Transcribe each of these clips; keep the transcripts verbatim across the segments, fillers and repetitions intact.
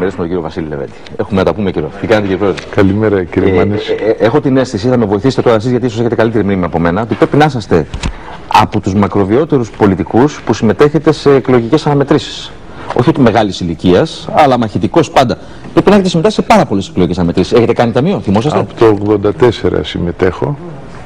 καλημερίσουμε τον κύριο Βασίλη Λεβέντη. Έχουμε να τα πούμε καιρό. Τι κάνετε, κύριε Πρόεδρε? Καλημέρα, κύριε ε, Μάνες. Ε, ε, έχω την αίσθηση, θα με βοηθήσετε τώρα εσείς, γιατί ίσως έχετε καλύτερη μνήμη από μένα, ότι πρέπει να είσαστε από τους μακροβιότερους πολιτικούς που συμμετέχετε σε εκλογικές αναμετρήσεις. Όχι ότι μεγάλης ηλικίας, αλλά μαχητικός πάντα. Πρέπει να έχετε συμμετάσχει σε πάρα πολλές εκλογικές αναμετρήσεις. Έχετε κάνει ταμείο, θυμόσαστε? Από το ογδόντα τέσσερα συμμετέχω.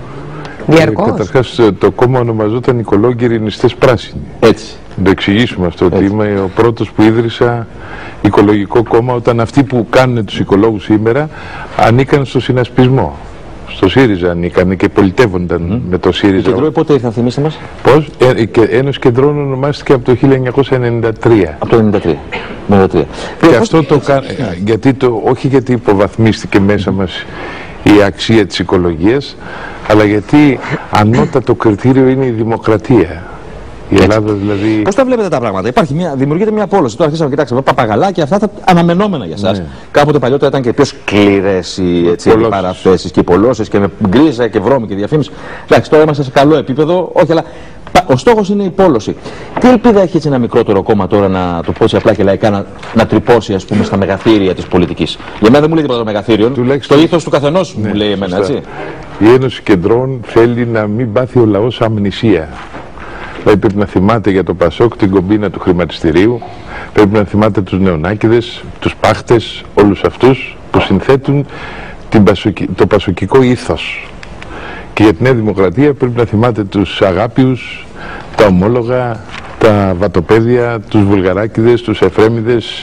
Διαρκώς. Ε, καταρχάς το κόμμα ονομαζόταν Οικολόγοι Ειρηνιστές Πράσινοι. Έτσι. Να το εξηγήσουμε αυτό, Έτσι. ότι είμαι ο πρώτος που ίδρυσα οικολογικό κόμμα, όταν αυτοί που κάνουν τους οικολόγους σήμερα ανήκαν στο συνασπισμό. Στο ΣΥΡΙΖΑ ανήκαν και πολιτεύονταν mm. με το ΣΥΡΙΖΑ. Το κεντρό πότε ήρθαν, θυμίστε μας? Πώς? Ε, και Ένωση Κεντρών ονομάστηκε από το χίλια εννιακόσια ενενήντα τρία. Από το ενενήντα τρία. ενενήντα τρία. Και αυτό το κάνει, γιατί το, όχι γιατί υποβαθμίστηκε μέσα μας η αξία της οικολογίας, αλλά γιατί ανώτατο κριτήριο είναι η δημοκρατία. Η Ελλάδα δηλαδή. Πώς τα βλέπετε τα πράγματα? Υπάρχει μια, δημιουργείται μια πόλωση. Τώρα αρχίσαμε να κοιτάξουμε παπαγαλάκια, αυτά τα αναμενόμενα για εσάς. Ναι. Κάποτε παλιότερα ήταν και πιο σκληρές οι παραθέσεις και οι πολλώσεις και με γκρίζα και βρώμη και διαφήμιση. Εντάξει, τώρα είμαστε σε καλό επίπεδο, όχι, αλλά ο στόχος είναι η πόλωση. Τι ελπίδα έχει έτσι ένα μικρότερο κόμμα τώρα, να το πω έτσι απλά και λαϊκά, να, να τρυπώσει, ας πούμε, στα μεγαθύρια της πολιτικής? Για μένα δεν μου λέει τίποτα το μεγαθύριο. Το ήθος του καθενός ναι, μου λέει εμένα, έτσι. Η Ένωση Κεντρών θέλει να μην πάθει ο λαός αμνησία. Δηλαδή πρέπει να θυμάται για το Πασόκ την κομπίνα του χρηματιστηρίου, πρέπει να θυμάται τους νεονάκηδες, τους πάχτες, όλους αυτούς που συνθέτουν την πασοκι... το πασοκικό ήθος. Και για τη Νέα Δημοκρατία πρέπει να θυμάται τους αγάπιους, τα ομόλογα, τα βατοπέδια, τους βουλγαράκηδες, τους εφρέμιδες,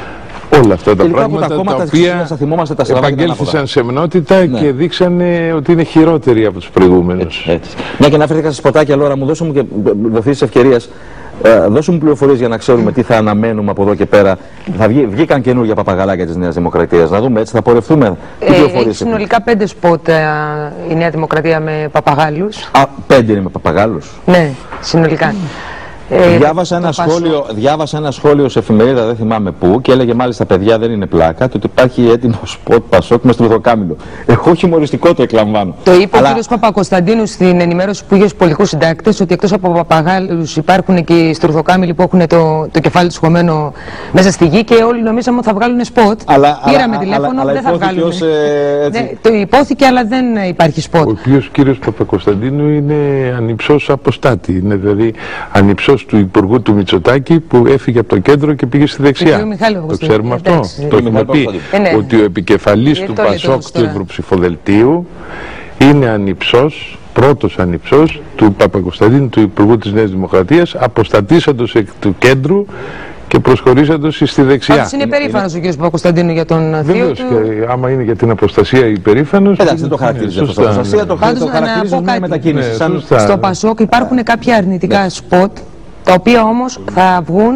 όλα αυτά τα πράγματα τα, τα οποία επαγγέλθησαν σεμνότητα ναι. και δείξανε ότι είναι χειρότεροι από τους προηγούμενους. Έτσι, έτσι. Μια και αναφέρθηκα σε σποτάκια, Λόρα μου, δώσε μου και δοθείς ευκαιρίας, ε, δώσε μου πληροφορίες για να ξέρουμε τι θα αναμένουμε από εδώ και πέρα. Θα βγει, βγήκαν καινούργια παπαγαλάκια της Νέας Δημοκρατίας, να δούμε, έτσι θα πορευτούμε. Ε, έχει συνολικά πέντε σποτ ε, η Νέα Δημοκρατία με παπαγάλους. Α, πέντε είναι με παπαγάλους. Ναι, συνολικά. Ε, διάβασα, ένα σχόλιο, διάβασα ένα σχόλιο σε εφημερίδα, δεν θυμάμαι πού, και έλεγε μάλιστα, παιδιά, δεν είναι πλάκα, το ότι υπάρχει έτοιμο σποτ Πασόκ με στρουθοκάμιλο. Εγώ χιουμοριστικό το εκλαμβάνω. Το είπε Αλλά... ο κ. Παπακοσταντίνου στην ενημέρωση που είχε στους πολιτικούς συντάκτες, ότι εκτός από παπαγάλους υπάρχουν και οι στρουθοκάμιλοι που έχουν το, το κεφάλι του σχωμένο μέσα στη γη, και όλοι νομίζαμε ότι θα βγάλουν σποτ. Αλλά, Πήραμε αλλά, τηλέφωνο, αλλά, δεν θα βγάλουν. ως, ε, ναι, το υπόθηκε, αλλά δεν υπάρχει σποτ. Ο κ. Παπακοσταντίνου είναι ανυψός αποστάτη. Είναι δηλαδή ανυψός του Υπουργού του Μητσοτάκη που έφυγε από το κέντρο και πήγε στη δεξιά. Το ξέρουμε αυτό. Το έχουμε πει ότι ο επικεφαλής του Πασόκ του Ευρωψηφοδελτίου είναι ανυψός, πρώτος ανυψός του Παπακοσταντίνου, του Υπουργού της Νέας Δημοκρατίας, αποστατήσαντος εκ του κέντρου και προσχωρήσαντος στη δεξιά. Πάντως είναι περήφανος ο κ. Παπακοσταντίνου για τον θείο του. Και άμα είναι για την αποστασία υπερήφανος. Εντάξει, δεν το χαρακτηρίζει αυτό. Αποστασία το χαρακτηρίζει μια μετακίνηση. Στο Πασόκ υπάρχουν κάποια αρνητικά σποτ, τα οποία όμως θα βγουν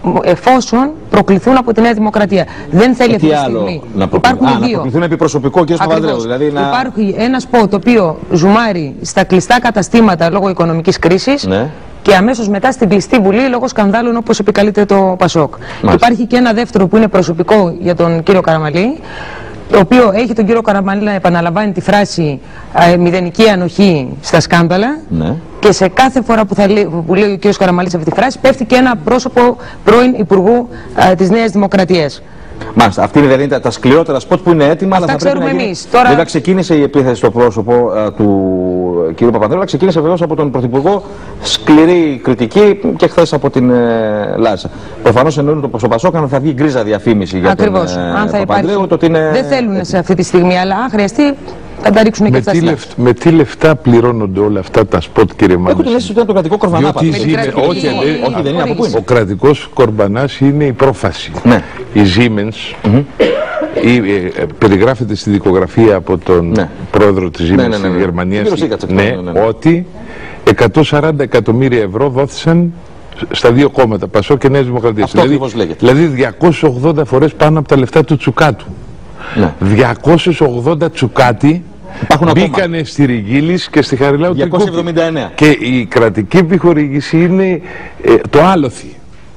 εφόσον προκληθούν από τη Νέα Δημοκρατία. Δεν θέλει αυτή τη στιγμή. Να υπάρχουν Α, δύο. Να προκληθούν επί προσωπικό και στο Παπανδρέου. Δηλαδή να... Υπάρχει ένα σποτ το οποίο ζουμάρει στα κλειστά καταστήματα λόγω οικονομικής κρίσης. Ναι. Και αμέσως μετά στην κλειστή βουλή λόγω σκανδάλων, όπως επικαλείται το Πασόκ. Και υπάρχει και ένα δεύτερο που είναι προσωπικό για τον κύριο Καραμανλή, το οποίο έχει τον κύριο Καραμανλή να επαναλαμβάνει τη φράση ε, μηδενική ανοχή στα σκάνδαλα. Ναι. Και σε κάθε φορά που, θα λέει, που λέει ο κύριος Καραμανλής αυτή τη φράση, πέφτει και ένα πρόσωπο πρώην Υπουργού ε, της Νέας Δημοκρατίας. Μάλιστα, αυτή είναι δηλαδή τα, τα σκληρότερα σποτ που είναι έτοιμα. Αυτά αλλά θα ξέρουμε εμείς. Τώρα... Βέβαια ξεκίνησε η επίθεση στο πρόσωπο α, του κ. Παπανδρέου, αλλά ξεκίνησε βεβαίως από τον Πρωθυπουργό σκληρή κριτική και χθες από την ε, Λάρισα. Προφανώς εννοούν το Πασόκ αν θα βγει γκρίζα διαφήμιση για Ακριβώς. τον ε, αν θα Παπανδρέου. Το είναι... Δεν θέλουν σε αυτή τη στιγμή, αλλά αν χρειαστεί θα τα ρίξουν και αυτά. Με τι λεφτά πληρώνονται όλα αυτά τα σποτ, κύριε Μάνες? Έχω την αίσθηση ότι είναι το κρατικό κορβανά. Όχι, δεν είναι από πού είναι. Ο κρατικός κορμπανάς είναι η πρόφαση. Ναι. Η Siemens, mm-hmm. η, ε, περιγράφεται στη δικογραφία από τον ναι. πρόεδρο της Siemens ναι, ναι, ναι, ναι. Γερμανίας, ναι, ναι, ναι, ναι. ότι εκατόν σαράντα εκατομμύρια ευρώ δόθησαν στα δύο κόμματα, Πασόκ και Νέα Δημοκρατία. Δηλαδή, δηλαδή διακόσιες ογδόντα φορές πάνω από τα λεφτά του Τσουκάτου. Ναι. διακόσιες ογδόντα Τσουκάτι μπήκανε στη Ριγίλης και στη Χαριλάου διακόσια εβδομήντα εννέα. Και η κρατική επιχορήγηση είναι ε, το άλοθη.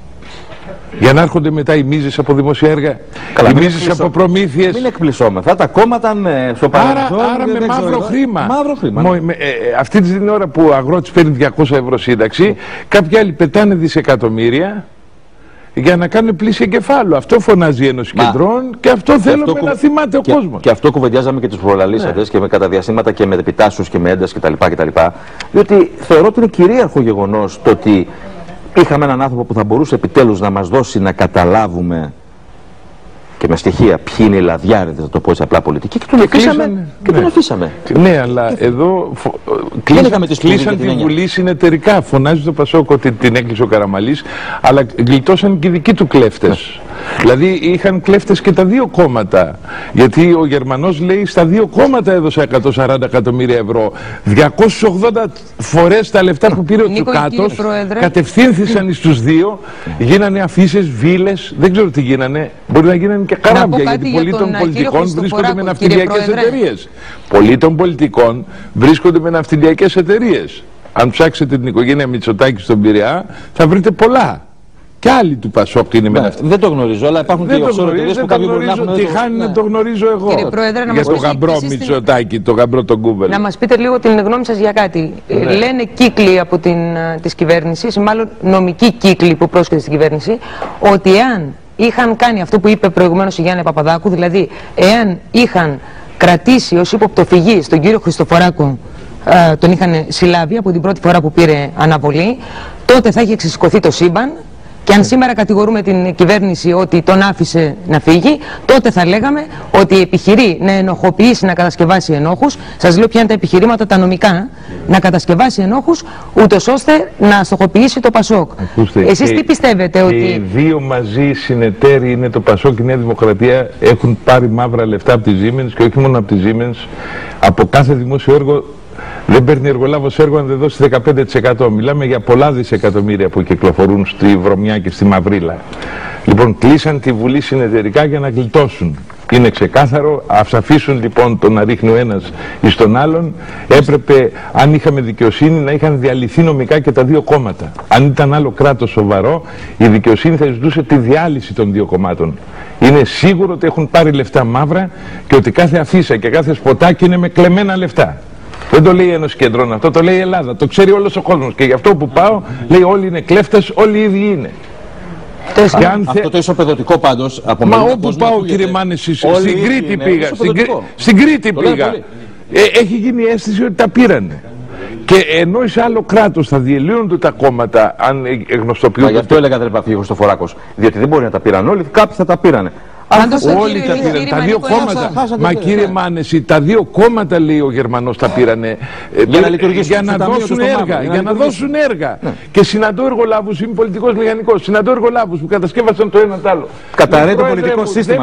Για να έρχονται μετά οι μίζες από δημοσία έργα, καλά, οι μίζες από προμήθειες. Μην εκπλησώμεθα, τα κόμματα ναι, στο παρελθόν. Άρα, άρα με μαύρο χρήμα. Μαύρο χρήμα. Μο, με, ε, αυτή την ώρα που ο αγρότης παίρνει διακόσια ευρώ σύνταξη, κάποιοι άλλοι πετάνε δισεκατομμύρια για να κάνουν πλήση εγκεφάλου. Αυτό φωνάζει η Ένωση Μα, Κεντρών και αυτό θέλουμε αυτό να κου... θυμάται ο και, κόσμος. Και αυτό κουβεντιάζαμε και τους προλαλήσαντες ναι. και με καταδιαστήματα και με επιτάσσους και με ένταση κτλ. κτλ. Διότι θεωρώ ότι είναι κυρίαρχο γεγονός το ότι είχαμε έναν άνθρωπο που θα μπορούσε επιτέλους να μας δώσει να καταλάβουμε και με στοιχεία ποιοι είναι οι λαδιάριδες, θα το πω έτσι απλά πολιτικοί, και τον αφήσαμε. Ναι. Και τον αφήσαμε. Ναι, αλλά και... εδώ φο... κλείσαν, κλείσαν τη Βουλή συνεταιρικά. Φωνάζει το Πασόκ ότι την έκλεισε ο Καραμαλής, αλλά γλιτώσαν και οι δικοί του κλέφτες. Ναι. Δηλαδή είχαν κλέφτες και τα δύο κόμματα. Γιατί ο Γερμανός λέει στα δύο κόμματα έδωσα εκατόν σαράντα εκατομμύρια ευρώ. διακόσιες ογδόντα φορές τα λεφτά που πήρε ο Τσουκάτος κατευθύνθησαν στους δύο, γίνανε αφήσεις, βίλες, δεν ξέρω τι γίνανε. Μπορεί να γίνανε και καράβια, γιατί πολλοί των πολιτικών βρίσκονται με ναυτιλιακές εταιρείες. Πολλοί των πολιτικών βρίσκονται με ναυτιλιακές εταιρείες. Αν ψάξετε την οικογένεια Μητσοτάκη στον Πειραιά, θα βρείτε πολλά. Και άλλοι του Πασόκ είναι με ναυτιλιακές. Δεν το γνωρίζω, αλλά υπάρχουν δεν και οι που κάποιοι μπορεί να έχουν. Τι χάνει να το γνωρίζω εγώ. Κύριε Πρόεδρε, να για το γαμπρό Μητσοτάκη, στην... το γαμπρό τον Κούβελ. Να μας πείτε λίγο την γνώμη σας για κάτι. Ναι. Λένε κύκλοι από την, της κυβέρνησης, μάλλον νομικοί κύκλοι που πρόσκειται στην κυβέρνηση, ότι εάν είχαν κάνει αυτό που είπε προηγουμένως η Γιάννη Παπαδάκου, δηλαδή εάν είχαν κρατήσει ως υποπτοφυγή τον κύριο Χριστοφοράκο, ε, τον είχαν συλλάβει από την πρώτη φορά που πήρε αναβολή, τότε θα είχε εξισηκωθεί το σύμπαν. Και αν σήμερα κατηγορούμε την κυβέρνηση ότι τον άφησε να φύγει, τότε θα λέγαμε ότι επιχειρεί να ενοχοποιήσει, να κατασκευάσει ενόχους. Σας λέω ποια είναι τα επιχειρήματα τα νομικά. Να κατασκευάσει ενόχους, ούτως ώστε να στοχοποιήσει το Πασόκ. Ακούστε, εσείς τι πιστεύετε, ότι... Οι δύο μαζί συνεταίροι είναι το Πασόκ και η Νέα Δημοκρατία, έχουν πάρει μαύρα λεφτά από τη Siemens και όχι μόνο από τη Siemens, από κάθε δημόσιο έργο. Δεν παίρνει εργολάβος έργο αν δεν δώσει δεκαπέντε τοις εκατό. Μιλάμε για πολλά δισεκατομμύρια που κυκλοφορούν στη Βρωμιά και στη Μαυρίλα. Λοιπόν, κλείσαν τη Βουλή συνεταιρικά για να γλιτώσουν. Είναι ξεκάθαρο. Ας αφήσουν λοιπόν το να ρίχνει ο ένας εις τον άλλον. Έπρεπε, αν είχαμε δικαιοσύνη, να είχαν διαλυθεί νομικά και τα δύο κόμματα. Αν ήταν άλλο κράτος σοβαρό, η δικαιοσύνη θα ζητούσε τη διάλυση των δύο κομμάτων. Είναι σίγουρο ότι έχουν πάρει λεφτά μαύρα και ότι κάθε αφίσα και κάθε σποτάκι είναι με κλεμμένα λεφτά. Δεν το λέει η Ένωση Κεντρών αυτό, το λέει η Ελλάδα. Το ξέρει όλος ο κόσμος. Και γι' αυτό που πάω, λέει όλοι είναι κλέφτες, όλοι οι ίδιοι είναι. Α, αν αυτό θε... το ισοπεδωτικό πάντως. Από μα όπου πάω, κύριε Μάνεση, στην Κρήτη πήγα. Στην, Κρή... στην Κρήτη πήγα. Ε, έχει γίνει η αίσθηση ότι τα πήρανε. Και ενώ σε άλλο κράτος θα διελύονται τα κόμματα, αν γνωστοποιούνται. Γι' αυτό έλεγα δεν έπρεπε να φύγει ο Χριστοφοράκος. Διότι δεν μπορεί να τα πήραν όλοι, κάποιοι θα τα πήρανε. Πάντως, όλοι τα πήραν, τα δύο κόμματα. Μα κύριε Μάνεση, τα δύο κόμματα, λέει ο Γερμανός, τα πήρανε για να λειτουργήσουν, για να δώσουν έργα. Για να δώσουν έργα. Και συναντώ εργολάβους, είμαι πολιτικός μηχανικός, συναντώ εργολάβους που κατασκεύασαν το ένα το άλλο. Καταρρέει το πολιτικό σύστημα.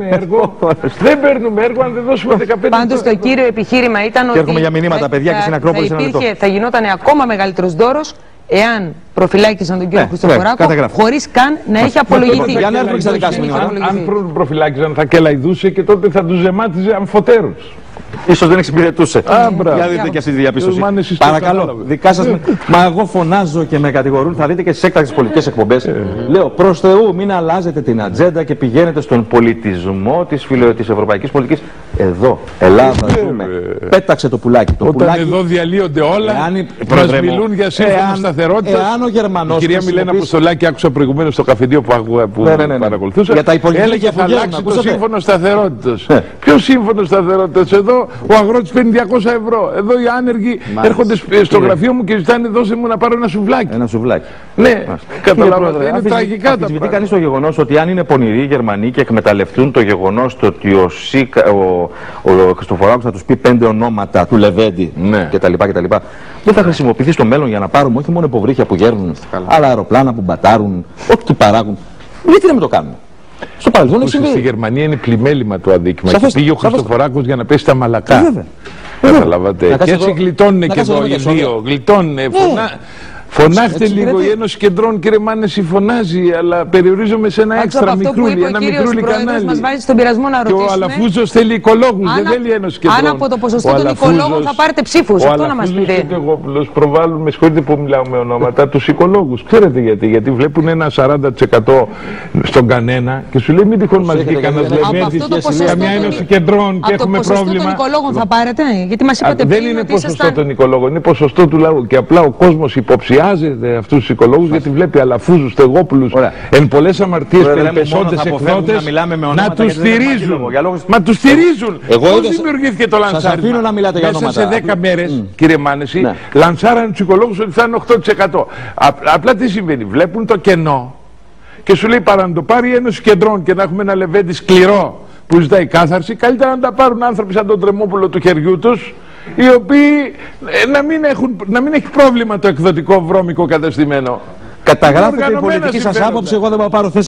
Δεν παίρνουμε έργο αν δεν δώσουμε δεκαπέντε. Πάντως το κύριο επιχείρημα ήταν ότι. Και έρχομαι για μηνύματα, παιδιά, και στην Ακρόπολη. Θα γινόταν ακόμα μεγαλύτερος δώρος εάν προφυλάκησαν τον κύριο Χριστοφοράκο χωρίς καν να έχει απολογηθεί. Για να έρθουν εξαρτικά μηνύματα. Αν πρώτον προφυλάκησαν θα κελαϊδούσε και τότε θα τους ζεμάτιζε αμφωτέρους. Ίσως δεν εξυπηρετούσε. Α, για δείτε και αυτή τη διαπίστωση. Παρακαλώ, δικά σας. Μα εγώ φωνάζω και με κατηγορούν, θα δείτε και στις έκτακτες πολιτικές εκπομπές. Λέω προς Θεού, μην αλλάζετε την ατζέντα και πηγαίνετε στον πολιτισμό της, φιλο... της ευρωπαϊκής πολιτικής. Εδώ, Ελλάδα, ζούμε. Πέταξε το πουλάκι. Το Όταν πουλάκι... εδώ διαλύονται όλα, εάν... μας μιλούν για σύμφωνο σταθερότητας. Εάν ο Γερμανός. Η κυρία Μιλένα Αποστολάκη, άκουσα προηγουμένως στο καφεντείο που, άκουγα, που ναι, ναι, ναι, παρακολουθούσα. Για τα έλεγε θα αλλάξει το σύμφωνο σταθερότητας. Ποιο σύμφωνο σταθερότητας? Εδώ ο αγρότης παίρνει διακόσια ευρώ. Εδώ οι άνεργοι Μάλιστα. έρχονται στο γραφείο μου και ζητάνε δώσε μου να πάρω ένα σουβλάκι. Ένα σουβλάκι. Ναι, καταλαβαίνετε. Είναι τραγικά τα πράγματα. Κανείς το γεγονός ότι αν είναι πονηροί οι Γερμανοί και εκμεταλλευτούν το γεγονός το ότι ο, Σίκα, ο, ο, ο Χριστοφοράκος θα τους πει πέντε ονόματα του Λεβέντη ναι. κτλ. Δεν θα χρησιμοποιηθεί στο μέλλον για να πάρουμε όχι μόνο υποβρύχια που γέρνουν, αλλά αεροπλάνα που μπατάρουν, όχι τι παράγουν. Γιατί να μην το κάνουμε? Στο παρελθόν έχει συμβεί. Στη Γερμανία είναι πλημέλημα το αδίκημα. Σαφώς, και πήγε ο Χριστοφοράκος για να πέσει τα μαλακά. Βέβαια. Καταλαβαίνετε. Και έτσι γλιτώνουν και εδώ οι δύο. Γλιτώνουν. Φωνάχτε λίγο, η Ένωση Κεντρών, κύριε Μάνεση, φωνάζει, αλλά περιορίζομαι σε ένα έξτρα μικρούλι, ένα μικρούλι κανάλι. Μας βάζει στον πειρασμό να ρωτήσουμε. Και ο Αλαφούζος θέλει οικολόγους, δεν θέλει η Ένωση Κεντρών. Αν από το ποσοστό των οικολόγων θα πάρετε ψήφους, αυτό να μας πείτε. Ο Αλαφούζος προβάλλουν, με συγχωρείτε που μιλάω με ονόματα, τους οικολόγους. Ξέρετε γιατί? Γιατί βλέπουν ένα σαράντα τοις εκατό στον κανένα και σου λέει μην τυχόν μας βγει κανένας Λεβέντης, καμιά Ένωση Κεντρών και έχουμε πρόβλημα. Από το ποσοστό των οικολόγων θα πάρετε, γιατί μας είπατε πριν. Δεν είναι ποσοστό των οικολόγων, είναι ποσοστό του λαού και απλά ο κόσμος υποψιάζει χρειάζεται αυτούς τους οικολόγους, γιατί βλέπει αλαφούζους, στεγόπουλους, εν πολλές αμαρτίες, περιπεσόντες εκδότες να τους στηρίζουν. Μα τους στηρίζουν. Πώς δημιουργήθηκε το λανσάρισμα? Μέσα σε δέκα μέρες, κύριε Μάνεση, λανσάρανε τους οικολόγους ότι θα είναι οκτώ τοις εκατό. Απλά τι συμβαίνει? Βλέπουν το κενό και σου λέει, παρά να το πάρει η Ένωση Κεντρών και να έχουμε ένα λεβέντι σκληρό που ζητάει κάθαρση, καλύτερα να τα πάρουν άνθρωποι σαν τον Τρεμόπουλο του χεριού τους, οι οποίοι ε, να, μην έχουν, να μην έχει πρόβλημα το εκδοτικό βρώμικο κατεστημένο. Καταγράφετε η πολιτική σας άποψη, εγώ δεν θα πάρω θέση.